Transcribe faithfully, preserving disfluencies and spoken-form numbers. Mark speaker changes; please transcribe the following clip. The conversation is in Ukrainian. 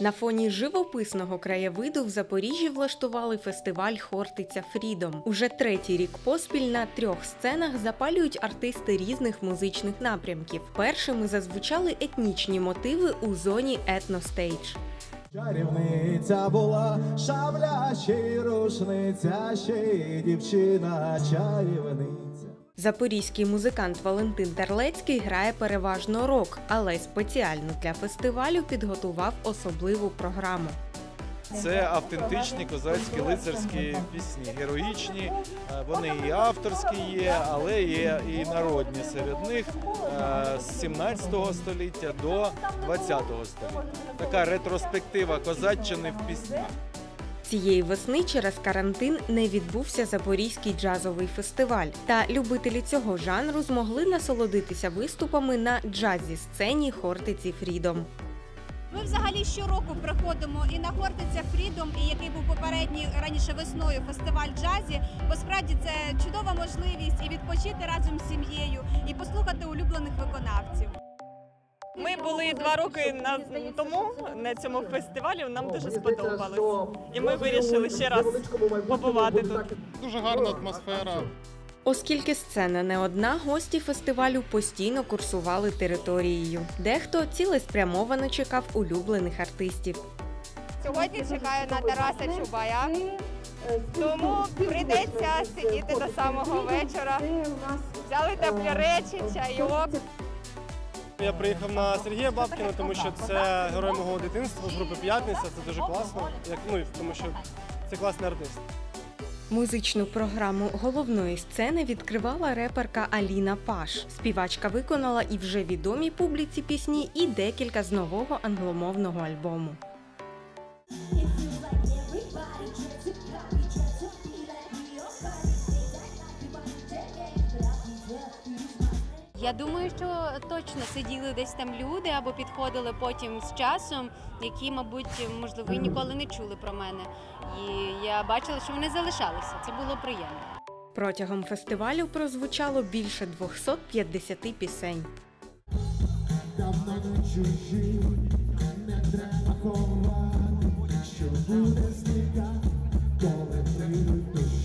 Speaker 1: На фоні живописного краєвиду в Запоріжжі влаштували фестиваль «Хортиця Фрідом». Уже третій рік поспіль на трьох сценах запалюють артисти різних музичних напрямків. Першими зазвучали етнічні мотиви у зоні «Етностейдж».
Speaker 2: Чарівниця була, шабля, ще й рушниця, ще й дівчина чарівниця.
Speaker 1: Запорізький музикант Валентин Терлецький грає переважно рок, але спеціально для фестивалю підготував особливу програму.
Speaker 3: Це автентичні козацькі лицарські пісні, героїчні, вони і авторські є, але є і народні серед них з сімнадцятого століття до двадцятого століття. Така ретроспектива козаччини в піснях.
Speaker 1: Цієї весни через карантин не відбувся Запорізький джазовий фестиваль. Та любителі цього жанру змогли насолодитися виступами на джазі-сцені «Хортиці Фрідом».
Speaker 4: Ми взагалі щороку приходимо і на «Хортиця Фрідом», і який був попередній раніше весною фестиваль джазі, бо справді це чудова можливість і відпочити разом з сім'єю, і послухати улюблених виконавців.
Speaker 5: Ми були два роки на, тому на цьому фестивалі, нам дуже сподобалось. І ми вирішили ще раз побувати тут.
Speaker 6: Дуже гарна атмосфера.
Speaker 1: Оскільки сцена не одна, гості фестивалю постійно курсували територією. Дехто цілеспрямовано чекав улюблених артистів.
Speaker 7: Сьогодні чекаю на Тараса Чубая, тому прийдеться сидіти до самого вечора. Взяли теплі речі, чайок.
Speaker 6: Я приїхав на Сергія Бабкіна, тому що це герой мого дитинства з групи «П'ятниця». Це дуже класно, як, ну, тому що це класний артист.
Speaker 1: Музичну програму головної сцени відкривала реперка Аліна Паш. Співачка виконала і вже відомі публіці пісні, і декілька з нового англомовного альбому.
Speaker 8: Я думаю, що точно сиділи десь там люди або підходили потім з часом, які, мабуть, можливо, і ніколи не чули про мене. І я бачила, що вони залишалися. Це було приємно.
Speaker 1: Протягом фестивалю прозвучало більше двохсот п'ятдесят пісень.
Speaker 2: Давно не чужі, не треба ховати, що буде зникати, коли прийдуть дощі.